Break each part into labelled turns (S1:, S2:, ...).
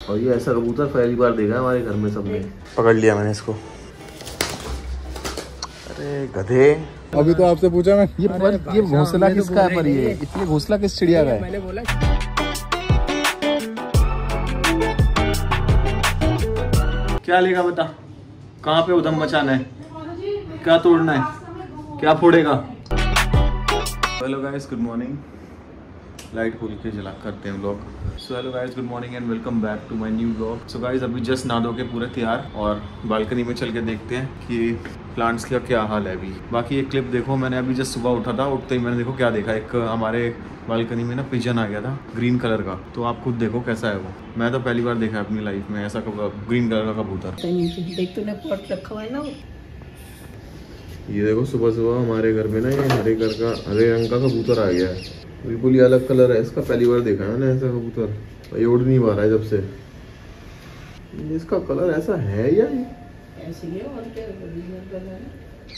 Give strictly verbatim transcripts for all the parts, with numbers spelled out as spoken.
S1: और ये ऐसा कबूतर पहली बार देखा है हमारे घर में सबने। पकड़ लिया मैंने इसको। अरे गधे,
S2: अभी तो आपसे पूछा मैं ये पर ये घोंसला किसका है? पर ये इतने घोंसला किस चिड़िया का है?
S3: मैंने बोला
S1: क्या लेगा बता, कहाँ पे उधम मचाना है, क्या तोड़ना है, क्या फोड़ेगा? Hello guys, good morning. Light खोल के जला करते हैं vlog. So hello guys, good morning and welcome back to my new vlog. So guys, अभी जस्ट नहा धो के पूरे तैयार और बालकनी में चल के देखते हैं कि प्लांट्स का क्या हाल है अभी। बाकी एक क्लिप देखो, मैंने अभी जस्ट सुबह उठा था, उठते ही मैंने देखो क्या देखा, एक हमारे बालकनी में ना पिजन आ गया था ग्रीन कलर का। तो आप खुद देखो कैसा है वो। मैं तो पहली बार देखा अपनी लाइफ में ऐसा ग्रीन कलर का कबूतर।
S3: देख तूने पॉट रखा हुआ है ना।
S1: ये देखो सुबह सुबह हमारे घर में ना ये हरे घर का हरे रंग का कबूतर आ गया है। बिल्कुल ही अलग कलर है इसका, पहली बार देखा है मैंने ऐसा कबूतर। ये उड़ नहीं पा रहा है जब से। इसका कलर ऐसा है या
S3: ऐसे ही है और क्या कलर है।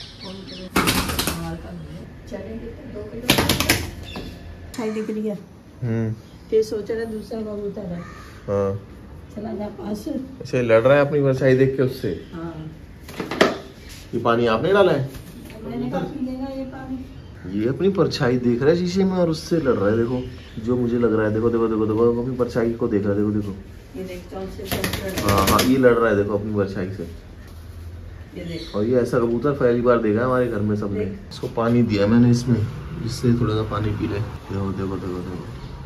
S3: चलेंगे तो दो किलो खाई दिख रही है।
S1: हम्म
S3: ते सोच रहा दूसरा कबूतर है।
S1: हाँ,
S3: चला जा पास।
S1: ऐसे लड़ रहा है अपनी परछाई देख के उससे।
S3: हाँ,
S1: ये पानी आपने डाला है?
S3: मैंने कहा पी लेगा ये पानी।
S1: ये अपनी परछाई देख रहा है शीशे में और उससे लड़ रहा है। देखो जो मुझे लग रहा है, देखो देखो देखो देखो अपनी परछाई को देख रहा है। देखो देखो
S3: ये देख चौन से
S1: हाँ हाँ, ये लड़ रहा है देखो अपनी परछाई से।
S3: ये देख।
S1: और ये ऐसा कबूतर पहली बार देखा है हमारे घर में सबने। इसको पानी दिया मैंने इसमें, जिससे थोड़ा सा पानी पी ले। देखो देखो देखो देखो,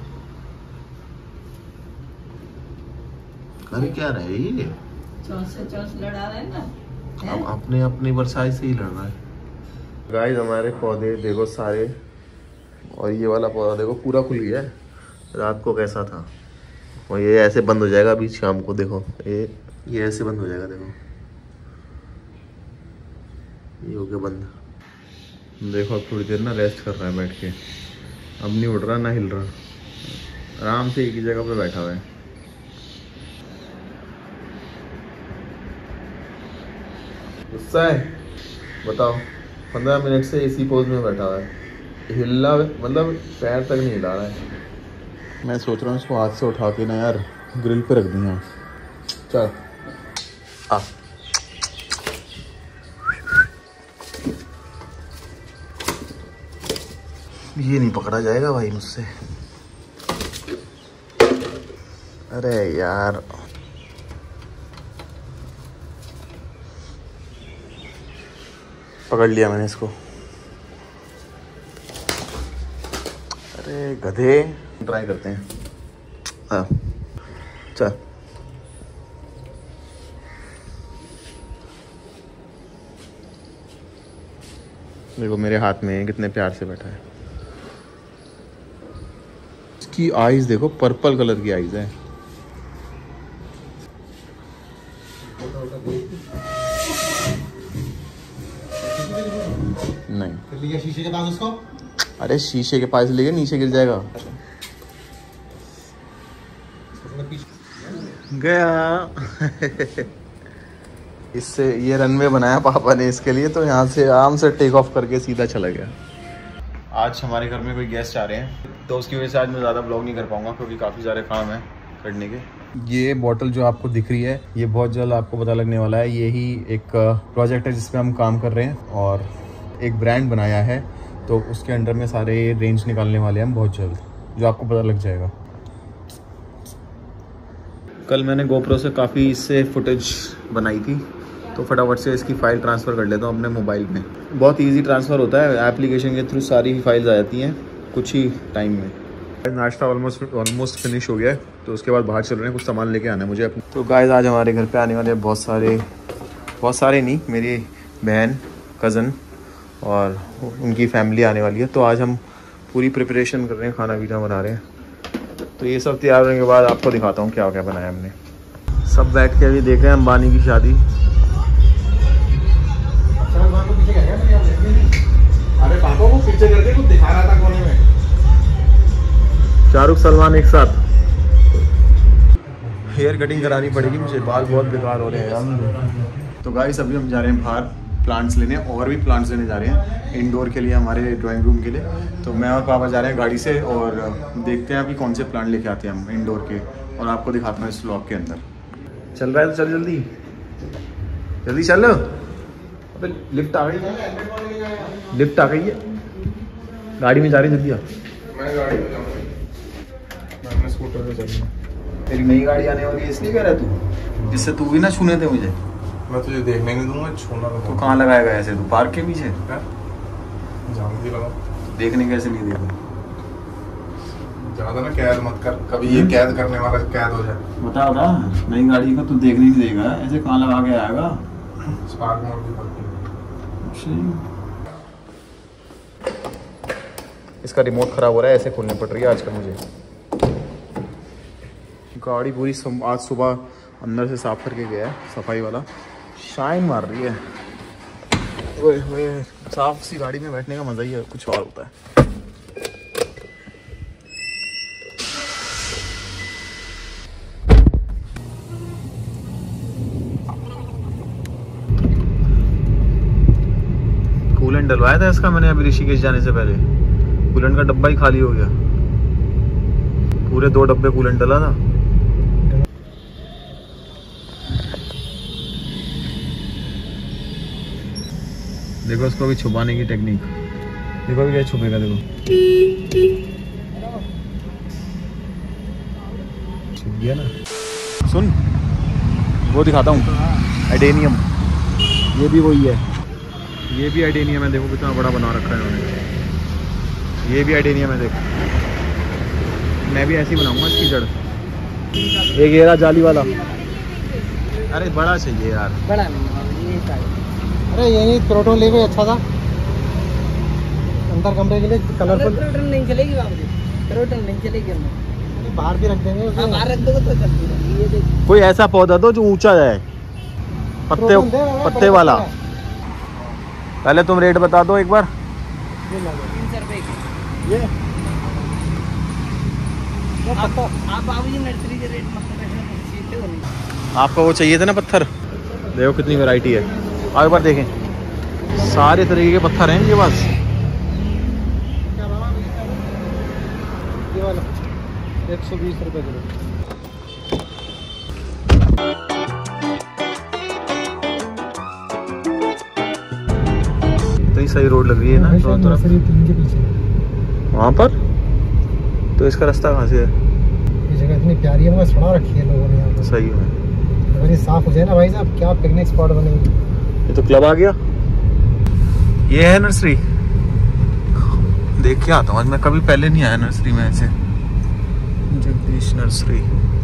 S1: अरे क्या रहा है ये?
S3: चौन से चौन लड़ा रहा है ना।
S1: अब अपने अपनी परछाई से ही लड़ रहा है। गाइस, हमारे पौधे देखो सारे, और ये वाला पौधा देखो पूरा खुल गया है। रात को कैसा था, और ये ऐसे बंद हो जाएगा अभी शाम को। देखो ये ये ऐसे बंद हो जाएगा। देखो ये हो गया बंद। देखो अब थोड़ी देर ना रेस्ट कर रहा है बैठ के। अब नहीं उड़ रहा ना हिल रहा, आराम से एक ही जगह पे बैठा हुआ है। गुस्सा है? बताओ, पंद्रह मिनट से इसी पोज में बैठा हुआ है। हिलना मतलब पैर तक नहीं हिला रहा है। मैं सोच रहा हूँ इसको हाथ से उठा के ना यार ग्रिल पे रख दूँ। चल आ, ये नहीं पकड़ा जाएगा भाई मुझसे। अरे यार, पकड़ लिया मैंने इसको। अरे गधे, ट्राई करते हैं। हाँ चल, देखो मेरे हाथ में कितने प्यार से बैठा है। इसकी आईज देखो, पर्पल कलर की आईज है। नहीं,
S2: शीशे के पास उसको।
S1: अरे शीशे के पास लेके नीचे गिर जाएगा। गया इससे ये रनवे बनाया पापा ने इसके लिए, तो यहाँ से आराम से टेक ऑफ करके सीधा चला गया। आज हमारे घर में कोई गेस्ट आ रहे हैं, तो उसकी वजह से आज मैं ज़्यादा ब्लॉग नहीं कर पाऊंगा, क्योंकि काफ़ी सारे काम हैं करने के। ये बॉटल जो आपको दिख रही है, ये बहुत जल्द आपको पता लगने वाला है। यही एक प्रोजेक्ट है जिसपे हम काम कर रहे हैं, और एक ब्रांड बनाया है, तो उसके अंडर में सारे रेंज निकालने वाले हैं हम बहुत जल्द, जो आपको पता लग जाएगा। कल मैंने गोप्रो से काफ़ी इससे फुटेज बनाई थी, तो फटाफट से इसकी फ़ाइल ट्रांसफ़र कर लेता हूँ अपने मोबाइल में। बहुत इजी ट्रांसफ़र होता है, एप्लीकेशन के थ्रू सारी फाइल्स आ जाती हैं कुछ ही टाइम में। नाश्ता ऑलमोस्ट ऑलमोस्ट फिनिश हो गया है, तो उसके बाद बाहर चल रहे हैं, कुछ सामान लेके आना है मुझे अपने। तो गाइस, आज हमारे घर पे आने वाले बहुत सारे बहुत सारे नहीं, मेरी बहन, कज़न और उनकी फैमिली आने वाली है। तो आज हम पूरी प्रिपरेशन कर रहे हैं, खाना पीना बना रहे हैं। तो ये सब तैयार होने के बाद आपको दिखाता हूँ क्या क्या बनाया हमने। सब बैठ के अभी देख रहे हैं अंबानी की शादी।
S2: अरे पापा को पीछे करके कुछ दिखा रहा था कोने में।
S1: शाहरुख सलमान एक साथ। हेयर कटिंग करानी पड़ेगी मुझे, बाल बहुत बेकार हो रहे हैं। तो गाइस, अभी हम जा रहे हैं बाहर प्लांट्स लेने, और भी प्लांट्स लेने जा रहे हैं इंडोर के लिए, हमारे ड्राइंग रूम के लिए। तो मैं और पापा जा रहे हैं गाड़ी से, और देखते हैं अभी कौन से प्लांट लेके आते हैं हम इंडोर के। और आपको दिखाता हूँ इस व्लॉग के अंदर। चल रहा है तो चल जल्दी जल्दी चल। अबे लिफ्ट आ गई है, लिफ्ट आ गई है, गाड़ी में जा रही जल्दी आ।
S2: मैं गाड़ी में जाऊंगा, मैं अपने स्कूटर पे चलूंगा।
S1: तेरी नई गाड़ी आने वाली है इसलिए कह रहा है तू, जिससे तू भी ना छूने थे मुझे।
S2: मैं तुझे देखने नहीं दूंगा, छूना तो
S1: तो कहाँ लगाएगा ऐसे तू, पार्क के पीछे?
S2: जान भी लगा,
S1: देखने कैसे नहीं देखा?
S2: ज्यादा ना कैद मत कर, कभी ये कैद करने वाला कैद हो जाए।
S1: बता बता, नई गाड़ी का तू देखने नहीं देगा, ऐसे कहाँ लगा के आएगा?
S2: स्पार्क मोड भी करती
S1: इसका रिमोट खराब हो रहा है, ऐसे खोलनी पड़ रही है आजकल मुझे। गाड़ी पूरी आज सुबह अंदर से साफ करके गया है सफाई वाला, शाइन मार रही है। ओए ओए, साफ सी गाड़ी में बैठने का मजा ही कुछ और होता है। कूलेंट डलवाया था इसका मैंने अभी ऋषिकेश जाने से पहले, कूलेंट का डब्बा ही खाली हो गया, पूरे दो डब्बे कूलेंट डला था। देखो उसको भी छुपाने की टेक्निक, देखो अभी क्या छुपेगा, देखो छुप गया ना। सुन वो दिखाता हूँ, एडेनियम, ये भी वही है, ये भी एडेनियम है, देखो कितना बड़ा बना रखा है उन्होंने, ये भी एडेनियम है। देखो मैं भी ऐसे ही बनाऊंगा इसकी जड़, एक ये रहा जाली वाला। अरे बड़ा चाहिए यार,
S3: बड़ा नहीं ये चाहिए।
S4: अरे यही प्रोटोन ले अच्छा था अंदर कमरे के लिए, कलरफुल।
S3: प्रोटोन नहीं चलेगी बाबू, प्रोटोन नहीं चलेगी अंदर,
S4: बाहर भी रख देंगे उसे।
S3: बाहर रख दोगे तो चलती रहेगी। ये देख
S1: कोई ऐसा पौधा दो जो ऊंचा जाए, पत्ते पत्ते वाला। पहले तुम रेट बता दो एक बार।
S3: तीन सौ रुपए की।
S4: ये
S3: आप आप बाबू जी नर्सरी के रेट मत सीखते हो नहीं।
S1: आपको वो चाहिए था ना पत्थर, देखो कितनी वैरायटी है, और एक बार देखें, सारे तरीके के पत्थर हैं इनके पास।
S4: ये वाला एक सौ बीस रुपये किलो।
S1: तो सही रोड लग रही है ना दोनों तरफ,
S4: तीन के पीछे
S1: वहाँ पर। तो इसका रास्ता कहाँ से है?
S4: ये जगह इतनी प्यारी है, बस बना रखी है लोगों ने यहाँ पर।
S1: सही है,
S4: अगर ये साफ हो जाए ना भाई साहब, क्या पिकनिक स्पॉट बनेगी।
S1: ये तो क्लब आ गया। ये है नर्सरी, देख के आता हूँ आज, मैं कभी पहले नहीं आया नर्सरी में ऐसे। जगदीश नर्सरी।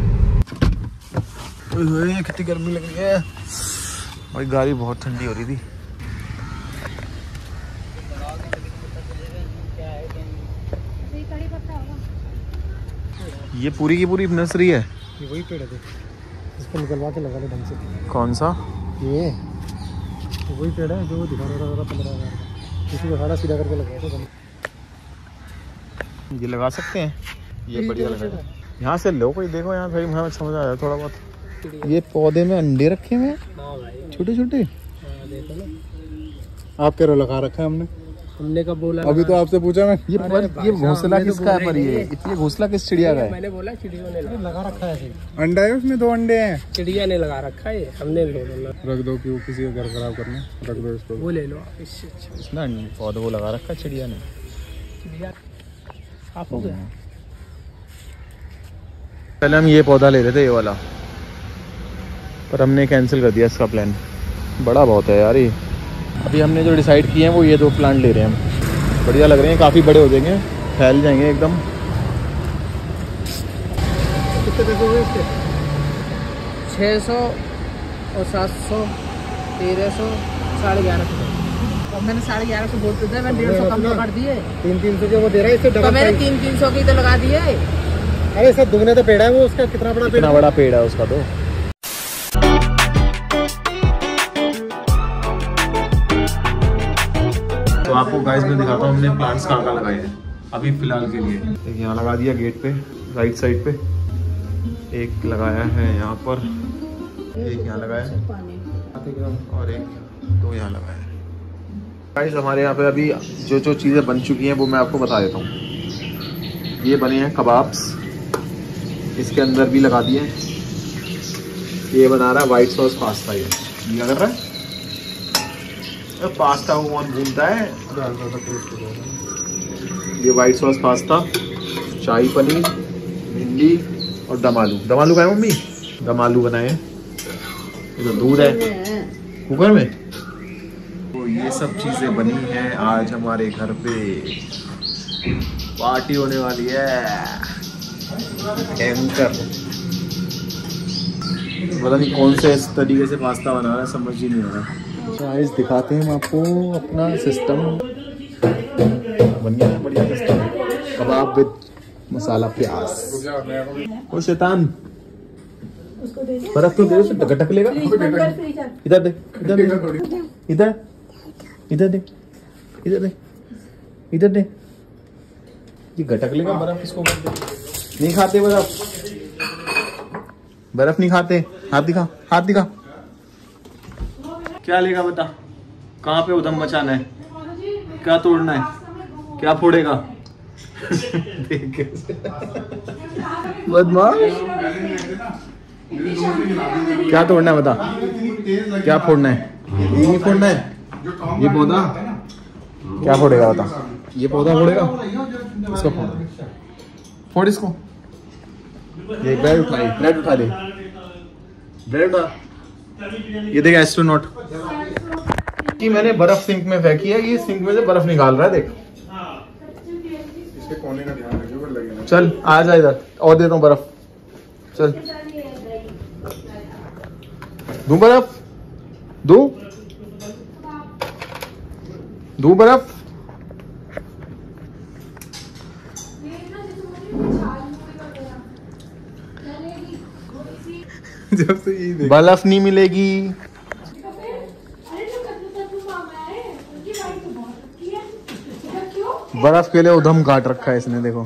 S1: ओए कितनी गर्मी लग रही है भाई, गाड़ी बहुत ठंडी हो रही थी। ये पूरी की पूरी नर्सरी है।
S4: ये वही पेड़ है, देख इसको निकलवा के लगा ले ढंग से।
S1: कौन सा?
S4: ये वही पेड़ है जो दिखा रहा था पंद्रह हजार का, इसी को सारा सीधा करके लगाया था।
S1: ये लगा सकते हैं, ये बढ़िया लग रहा है। यहाँ से लो कोई, देखो यहाँ भाई हमें समझ आया थोड़ा बहुत। ये पौधे में अंडे रखे हुए हैं छोटे छोटे,
S4: आप कह रहे हो लगा रखा है हमने,
S3: हमने कब बोला?
S4: अभी तो आपसे पूछा मैं।
S1: ये पर ये घोंसला किसका है? पर ये ये घोंसला किस चिड़िया का है?
S3: मैंने बोला चिड़िया ने
S4: लगा रखा है, अंडा है उसमें, दो अंडे हैं।
S3: चिड़िया ने लगा रखा है, हमने ले लो।
S4: रख दो, क्यों किसी का घर खराब करना, रख दो इसको।
S3: वो ले लो इससे अच्छा।
S1: इसमें पौधा वो लगा रखा है चिड़िया ने।
S3: चिड़िया आप हो गया।
S1: पहले हम ये पौधा ले रहे थे, ये वाला, पर हमने कैंसिल कर दिया इसका प्लान, बड़ा बहुत है यार ये। अभी हमने जो डिसाइड किए हैं वो ये दो प्लांट ले रहे हैं हम, बढ़िया लग रहे हैं, काफ़ी बड़े हो जाएंगे, फैल जाएंगे एकदम।
S4: कितने पैसे हुए इसके?
S3: छः सौ और सात सौ, तेरह सौ, साढ़े ग्यारह सौ। और मैंने साढ़े ग्यारह सौ बोलते थे, मैंने डेढ़ सौ कम तो कर दिए।
S4: तीन तीन सौ जो वो दे रहा है इससे
S3: तो
S4: डबल
S3: मैंने
S4: प्राइस।
S3: तीन तीन सौ की तो लगा दिए।
S4: अरे सर दुगने तो पेड़ है वो, उसका कितना बड़ा पेड़
S1: कितना
S4: है?
S1: बड़ा पेड़ है उसका। तो तो आपको गाइस मैं दिखाता हूँ हमने प्लांट्स कहाँ कहाँ लगाए हैं अभी फिलहाल के लिए। एक यहाँ लगा दिया गेट पे राइट साइड पे, एक लगाया है यहाँ पर, एक यहाँ लगाया है, और एक दो यहाँ लगाया है। गाइस हमारे यहाँ पे अभी जो जो चीज़ें बन चुकी हैं वो मैं आपको बता देता हूँ। ये बने हैं कबाब्स, इसके अंदर भी लगा दिए। ये बना रहा है वाइट सॉस पास्ता। ये क्या कर रहा है? पास्ता को कौन भूनता है? ये white sauce pasta, shahi paneer, भिंडी और दम आलू। दम आलू का है मम्मी? दम आलू बनाए हैं। ये तो दूध है कुकर में। तो ये सब चीजें बनी हैं। आज हमारे घर पे पार्टी होने वाली है। भयंकर। पता नहीं कौन से इस तरीके से पास्ता बना रहा है, समझ ही नहीं आ रहा। गाइस दिखाते हैं हम आपको अपना सिस्टम। बन गया है बढ़िया सिस्टम। कबाब विद मसाला प्याज। ओ शैतान, बर्फ तो दे दो, गटक लेगा। इधर देख, इधर देख, इधर इधर इधर देख, इधर देख, इधर देख। ये गटक लेगा बर्फ। इसको नहीं खाते बर्फ, बर्फ नहीं खाते। हाथ दिखा, हाथ दिखा। क्या लेगा बता? कहाँ पे उधम मचाना है? क्या तोड़ना है? क्या फोड़ेगा? बदमाश। क्या तोड़ना है बता? क्या फोड़ना है? ये नहीं फोड़ना है। ये पौधा क्या फोड़ेगा बता? ये पौधा फोड़ेगा? इसको फोड़, फोड़ इसको। ये ब्रेड उठा ले, ब्रेड उठा ले, ब्रेड उठा। ये देख एस्ट्रोनॉट कि मैंने बर्फ सिंक में फेंकी है। ये सिंक में से बर्फ निकाल रहा है। देख इसके कोने का ध्यान रखियो, लगेगा। चल आ जा इधर, और देता हूँ बर्फ। चल दूं बर्फ, दूं दूं बर्फ। जब से ये बर्फ नहीं मिलेगी। बर्फ के लिए उधम काट रखा है इसने, देखो।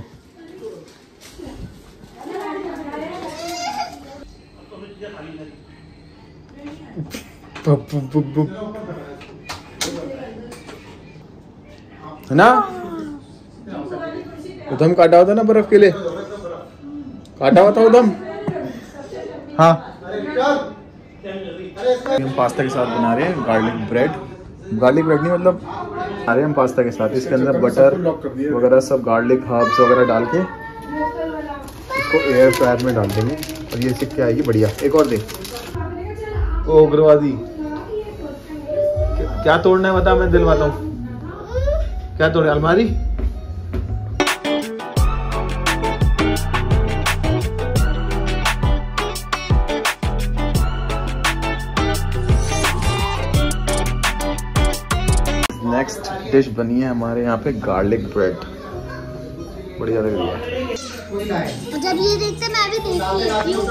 S1: है ना? उधम काटा होता ना बर्फ के लिए, काटा हुआ था उधम। हाँ, हम पास्ता के साथ बना रहे हैं गार्लिक ब्रेड। गार्लिक ब्रेड नहीं, मतलब बना रहे हैं हम पास्ता के साथ। इसके अंदर बटर वगैरह सब, गार्लिक हर्ब्स वगैरह डाल के इसको एयर फ्रायर में डाल देंगे और ये सिक के आएगी बढ़िया। एक और दे। ओ उग्रवादी, क्या तोड़ना है बता, मैं दिलवाता हूँ। क्या तोड़े? अलमारी? नेक्स्ट डिश बनी है हमारे यहाँ पे गार्लिक ब्रेड। बढ़िया लग रही है।
S5: जब ये देखते मैं भी देख लेती हूँ।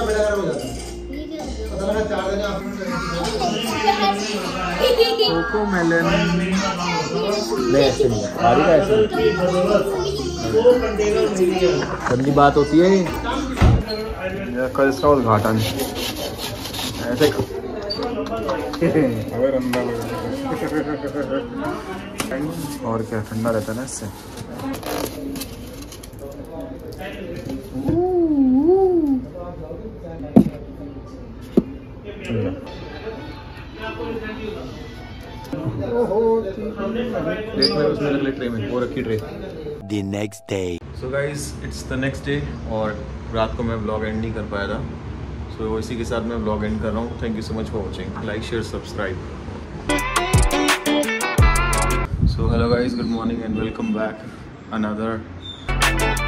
S1: कोको मेलन नहीं, ऐसे नहीं है। ऐसे गंदी बात होती है। कल इसका उद्घाटन ऐसे और क्या, ठंडा रहता है ना इससे। प्लेट में उसमें रख ले, ट्रे में वो रखी tray.
S6: The next day.
S1: So guys, it's the next day और रात को मैं व्लॉग एंड नहीं कर पाया था, सो so, इसी के साथ मैं व्लॉग एंड कर रहा हूँ। Thank you so much for watching. Like share subscribe. So hello guys, good morning and welcome back another